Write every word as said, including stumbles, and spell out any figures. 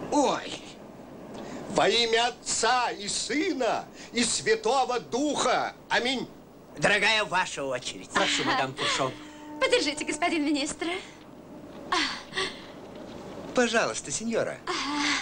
Ой! Во имя Отца и Сына и Святого Духа. Аминь. Дорогая, ваша очередь. Прошу, мадам Фуршон. Подержите, господин министр. Пожалуйста, сеньора.